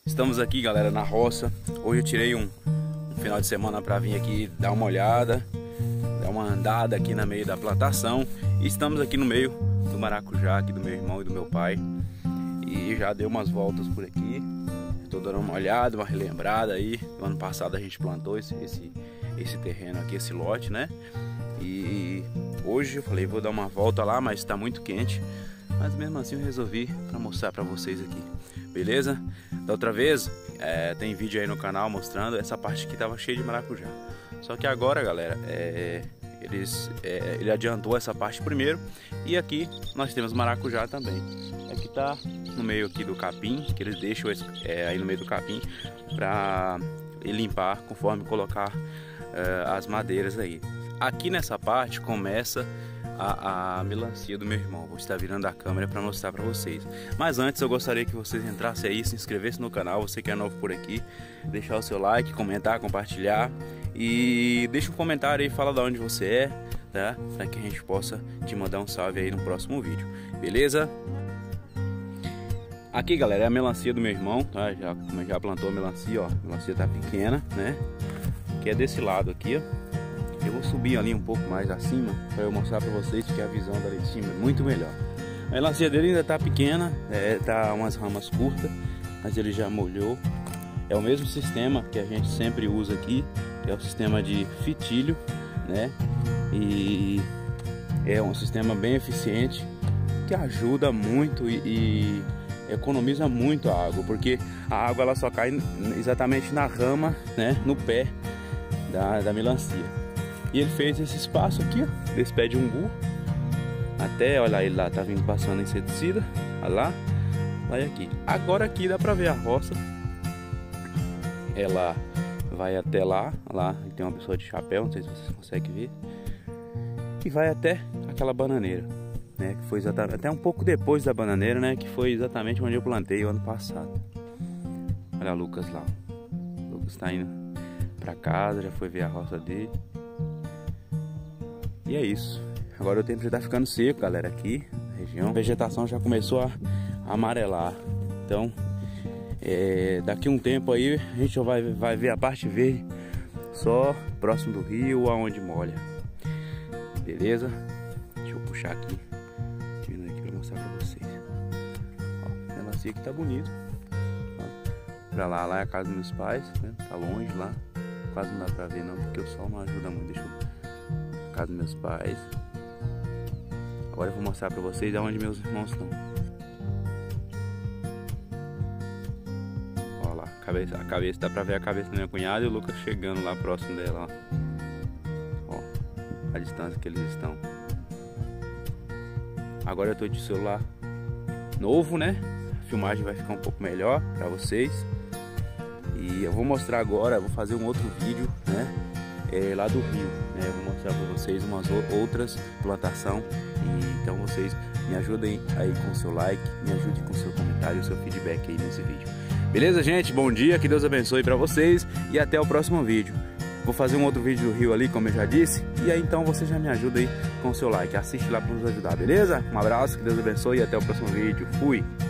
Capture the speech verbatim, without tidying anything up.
Estamos aqui, galera, na roça. Hoje eu tirei um, um final de semana para vir aqui dar uma olhada, dar uma andada aqui no meio da plantação. E estamos aqui no meio do maracujá, aqui do meu irmão e do meu pai. E já dei umas voltas por aqui. Estou dando uma olhada, uma relembrada aí. No ano passado a gente plantou esse, esse, esse terreno aqui, esse lote, né? E hoje eu falei, vou dar uma volta lá, mas está muito quente. Mas mesmo assim eu resolvi para mostrar para vocês aqui, beleza? Da outra vez, é, tem vídeo aí no canal mostrando essa parte aqui tava cheia de maracujá. Só que agora, galera, é, eles, é, ele adiantou essa parte primeiro. E aqui nós temos maracujá também. Aqui tá no meio aqui do capim, que eles deixam é, aí no meio do capim para limpar conforme colocar é, as madeiras aí. Aqui nessa parte começa A, a melancia do meu irmão. Vou estar virando a câmera para mostrar para vocês. Mas antes eu gostaria que vocês entrassem aí, se inscrevessem no canal, você que é novo por aqui, deixar o seu like, comentar, compartilhar e deixa um comentário aí, fala de onde você é, tá? Para que a gente possa te mandar um salve aí no próximo vídeo, beleza? Aqui, galera, é a melancia do meu irmão, tá? Já, já plantou a melancia, ó. A melancia tá pequena, né? Que é desse lado aqui, ó. Eu vou subir ali um pouco mais acima para eu mostrar para vocês que a visão dali de cima é muito melhor. A melancia dele ainda está pequena, é, tá umas ramas curtas, mas ele já molhou. É o mesmo sistema que a gente sempre usa aqui, que é o sistema de fitilho, né? E é um sistema bem eficiente que ajuda muito e, e economiza muito a água, porque a água ela só cai exatamente na rama, né? No pé da, da melancia. E ele fez esse espaço aqui, ó, desse pé de umbu. Até, olha ele lá, tá vindo passando inseticida. Olha lá, vai aqui. Agora aqui dá pra ver a roça. Ela vai até lá, lá tem uma pessoa de chapéu, não sei se vocês conseguem ver. E vai até aquela bananeira, né, que foi exatamente, até um pouco depois da bananeira, né, que foi exatamente onde eu plantei o ano passado. Olha o Lucas lá. O Lucas tá indo pra casa, já foi ver a roça dele. E é isso. Agora o tempo já tá ficando seco, galera, aqui na região. A vegetação já começou a amarelar. Então, é, daqui um tempo aí, a gente já vai, vai ver a parte verde só próximo do rio, aonde molha. Beleza? Deixa eu puxar aqui. Vindo aqui pra mostrar pra vocês. Ó, a melancia aqui tá bonito. Ó, pra lá, lá é a casa dos meus pais, né? Tá longe lá. Quase não dá pra ver não, porque o sol não ajuda muito. Deixa eu... casa dos meus pais. Agora eu vou mostrar pra vocês aonde meus irmãos estão. Olha lá, a cabeça, a cabeça, dá pra ver a cabeça da minha cunhada e o Lucas chegando lá próximo dela. Ó, ó a distância que eles estão. Agora eu tô de celular novo, né? A filmagem vai ficar um pouco melhor pra vocês. E eu vou mostrar agora, vou fazer um outro vídeo, né? É, lá do rio, né? Eu vou mostrar para vocês umas outras plantação. E então vocês me ajudem aí com o seu like, me ajudem com o seu comentário e o seu feedback aí nesse vídeo. Beleza, gente? Bom dia, que Deus abençoe para vocês e até o próximo vídeo. Vou fazer um outro vídeo do rio ali, como eu já disse. E aí então você já me ajuda aí com o seu like. Assiste lá para nos ajudar, beleza? Um abraço, que Deus abençoe e até o próximo vídeo. Fui!